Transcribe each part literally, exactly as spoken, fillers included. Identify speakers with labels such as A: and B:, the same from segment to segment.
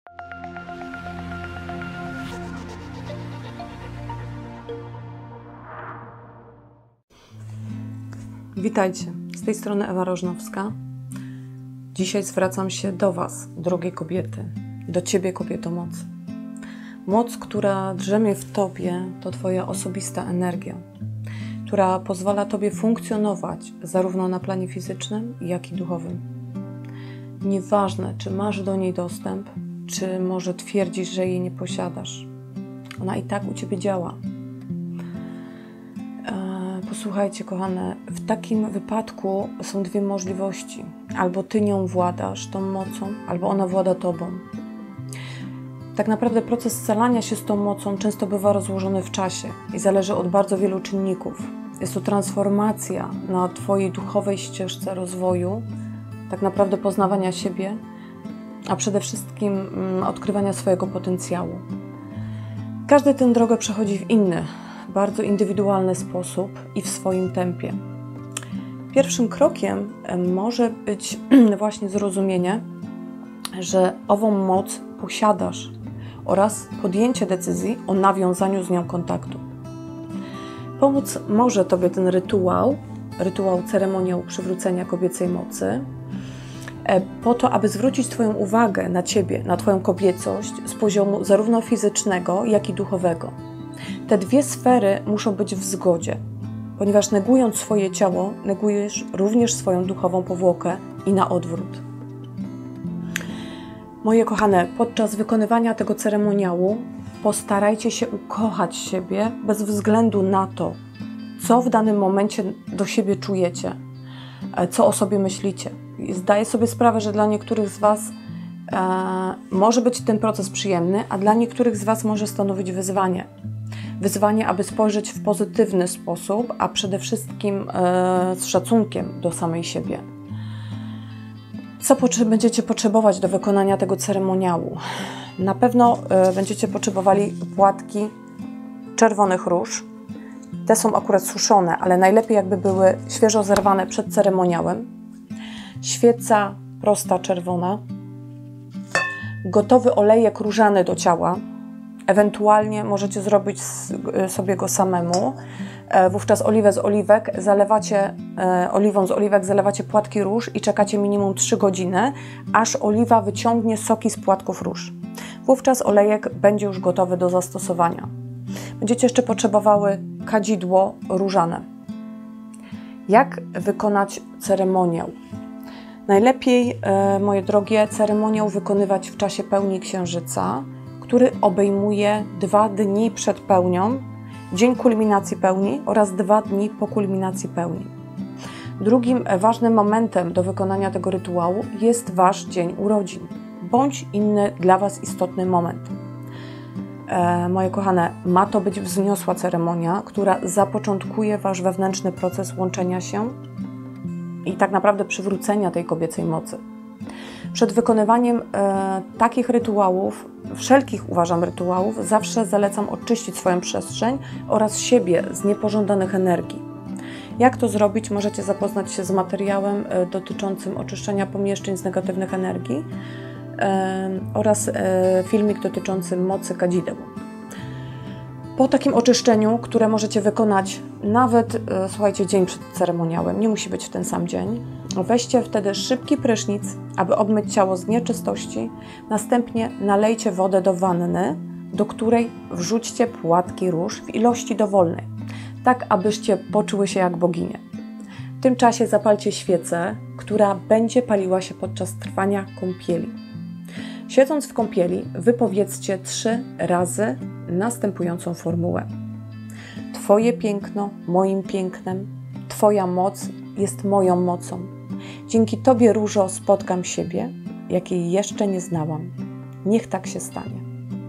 A: Witajcie, z tej strony Ewa Rożnowska. Dzisiaj zwracam się do Was, drogie kobiety, do Ciebie, kobieto, moc. Moc, która drzemie w Tobie, to Twoja osobista energia, która pozwala Tobie funkcjonować zarówno na planie fizycznym, jak i duchowym. Nieważne, czy masz do niej dostęp, czy może twierdzisz, że jej nie posiadasz. Ona i tak u Ciebie działa. Posłuchajcie, kochane, w takim wypadku są dwie możliwości. Albo Ty nią władasz, tą mocą, albo ona włada Tobą. Tak naprawdę proces scalania się z tą mocą często bywa rozłożony w czasie i zależy od bardzo wielu czynników. Jest to transformacja na Twojej duchowej ścieżce rozwoju, tak naprawdę poznawania siebie, a przede wszystkim odkrywania swojego potencjału. Każdy tę drogę przechodzi w inny, bardzo indywidualny sposób i w swoim tempie. Pierwszym krokiem może być właśnie zrozumienie, że ową moc posiadasz oraz podjęcie decyzji o nawiązaniu z nią kontaktu. Pomóc może Tobie ten rytuał, rytuał ceremoniał przywrócenia kobiecej mocy, po to, aby zwrócić Twoją uwagę na Ciebie, na Twoją kobiecość z poziomu zarówno fizycznego, jak i duchowego. Te dwie sfery muszą być w zgodzie, ponieważ negując swoje ciało, negujesz również swoją duchową powłokę i na odwrót. Moje kochane, podczas wykonywania tego ceremoniału postarajcie się ukochać siebie bez względu na to, co w danym momencie do siebie czujecie, co o sobie myślicie. Zdaję sobie sprawę, że dla niektórych z Was e, może być ten proces przyjemny, a dla niektórych z Was może stanowić wyzwanie. Wyzwanie, aby spojrzeć w pozytywny sposób, a przede wszystkim e, z szacunkiem do samej siebie. Co potrze- będziecie potrzebować do wykonania tego ceremoniału? Na pewno e, będziecie potrzebowali płatki czerwonych róż. Te są akurat suszone, ale najlepiej jakby były świeżo zerwane przed ceremoniałem. Świeca prosta czerwona. Gotowy olejek różany do ciała. Ewentualnie możecie zrobić sobie go samemu. Wówczas oliwę z oliwek zalewacie, oliwą z oliwek zalewacie płatki róż i czekacie minimum trzy godziny, aż oliwa wyciągnie soki z płatków róż. Wówczas olejek będzie już gotowy do zastosowania. Będziecie jeszcze potrzebowały kadzidło różane. Jak wykonać ceremoniał? Najlepiej, moje drogie, ceremoniał wykonywać w czasie pełni księżyca, który obejmuje dwa dni przed pełnią, dzień kulminacji pełni oraz dwa dni po kulminacji pełni. Drugim ważnym momentem do wykonania tego rytuału jest Wasz dzień urodzin, bądź inny dla Was istotny moment. E, moje kochane, ma to być wzniosła ceremonia, która zapoczątkuje Wasz wewnętrzny proces łączenia się i tak naprawdę przywrócenia tej kobiecej mocy. Przed wykonywaniem e, takich rytuałów, wszelkich uważam rytuałów, zawsze zalecam oczyścić swoją przestrzeń oraz siebie z niepożądanych energii. Jak to zrobić? Możecie zapoznać się z materiałem e, dotyczącym oczyszczania pomieszczeń z negatywnych energii e, oraz e, filmik dotyczący mocy kadzideł. Po takim oczyszczeniu, które możecie wykonać nawet, e, słuchajcie, dzień przed ceremoniałem, nie musi być w ten sam dzień, weźcie wtedy szybki prysznic, aby obmyć ciało z nieczystości. Następnie nalejcie wodę do wanny, do której wrzućcie płatki róż w ilości dowolnej, tak abyście poczuły się jak boginie. W tym czasie zapalcie świecę, która będzie paliła się podczas trwania kąpieli. Siedząc w kąpieli, wypowiedzcie trzy razy następującą formułę. Twoje piękno moim pięknem, Twoja moc jest moją mocą. Dzięki Tobie, różo, spotkam siebie, jakiej jeszcze nie znałam. Niech tak się stanie.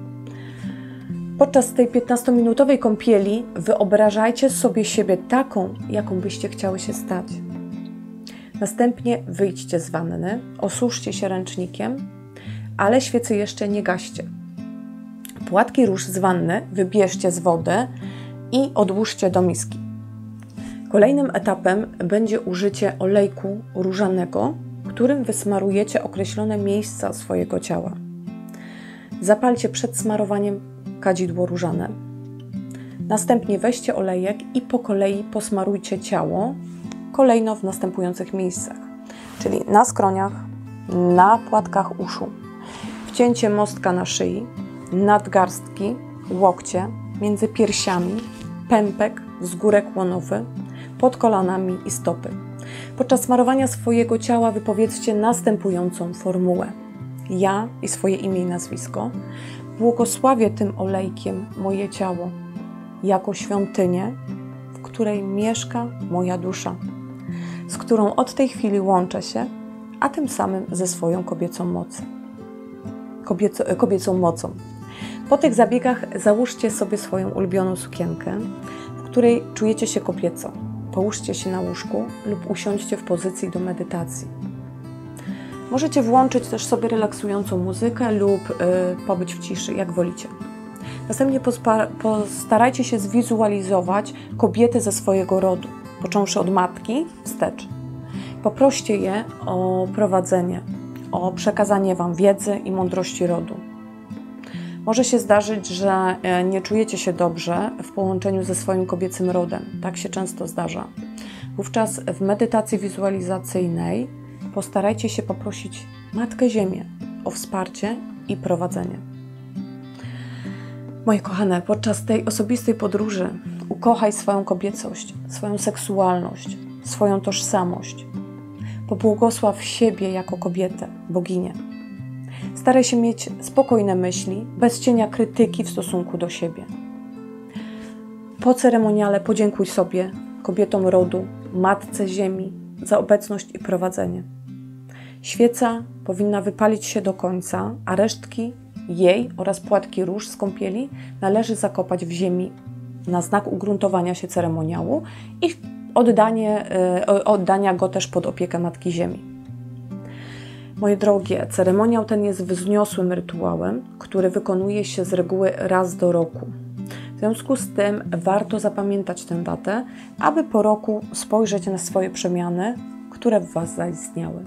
A: Podczas tej piętnastominutowej kąpieli wyobrażajcie sobie siebie taką, jaką byście chciały się stać. Następnie wyjdźcie z wanny, osuszcie się ręcznikiem, ale świecy jeszcze nie gaście. Płatki róż z wanny wybierzcie z wody i odłóżcie do miski. Kolejnym etapem będzie użycie olejku różanego, którym wysmarujecie określone miejsca swojego ciała. Zapalcie przed smarowaniem kadzidło różane. Następnie weźcie olejek i po kolei posmarujcie ciało, kolejno w następujących miejscach, czyli na skroniach, na płatkach uszu, wcięcie mostka na szyi, nadgarstki, łokcie, między piersiami, pępek, wzgórek łonowy, pod kolanami i stopy. Podczas smarowania swojego ciała wypowiedzcie następującą formułę. Ja i swoje imię i nazwisko błogosławię tym olejkiem moje ciało jako świątynię, w której mieszka moja dusza, z którą od tej chwili łączę się, a tym samym ze swoją kobiecą mocą. Kobieco, kobiecą mocą. Po tych zabiegach załóżcie sobie swoją ulubioną sukienkę, w której czujecie się kobieco. Połóżcie się na łóżku lub usiądźcie w pozycji do medytacji. Możecie włączyć też sobie relaksującą muzykę lub y, pobyć w ciszy, jak wolicie. Następnie postarajcie się zwizualizować kobiety ze swojego rodu, począwszy od matki wstecz. Poproście je o prowadzenie, o przekazanie Wam wiedzy i mądrości rodu. Może się zdarzyć, że nie czujecie się dobrze w połączeniu ze swoim kobiecym rodem. Tak się często zdarza. Wówczas w medytacji wizualizacyjnej postarajcie się poprosić Matkę Ziemię o wsparcie i prowadzenie. Moje kochane, podczas tej osobistej podróży ukochaj swoją kobiecość, swoją seksualność, swoją tożsamość. Pobłogosław siebie jako kobietę, boginię. Staraj się mieć spokojne myśli, bez cienia krytyki w stosunku do siebie. Po ceremoniale podziękuj sobie, kobietom rodu, Matce Ziemi, za obecność i prowadzenie. Świeca powinna wypalić się do końca, a resztki jej oraz płatki róż z kąpieli należy zakopać w ziemi na znak ugruntowania się ceremoniału i oddanie, oddania go też pod opiekę Matki Ziemi. Moje drogie, ceremoniał ten jest wzniosłym rytuałem, który wykonuje się z reguły raz do roku. W związku z tym warto zapamiętać tę datę, aby po roku spojrzeć na swoje przemiany, które w Was zaistniały.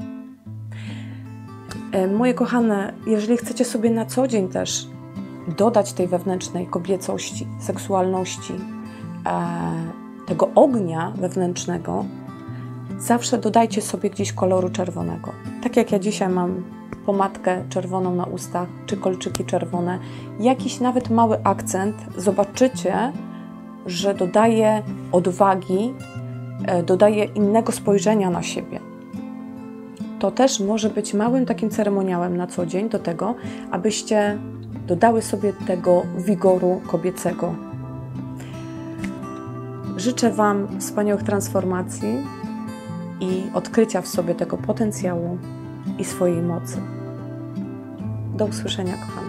A: Moje kochane, jeżeli chcecie sobie na co dzień też dodać tej wewnętrznej kobiecości, seksualności, tego ognia wewnętrznego, zawsze dodajcie sobie gdzieś koloru czerwonego. Tak jak ja dzisiaj mam pomadkę czerwoną na ustach, czy kolczyki czerwone, jakiś nawet mały akcent, zobaczycie, że dodaje odwagi, dodaje innego spojrzenia na siebie. To też może być małym takim ceremoniałem na co dzień do tego, abyście dodały sobie tego wigoru kobiecego. Życzę Wam wspaniałych transformacji i odkrycia w sobie tego potencjału i swojej mocy. Do usłyszenia, kochani.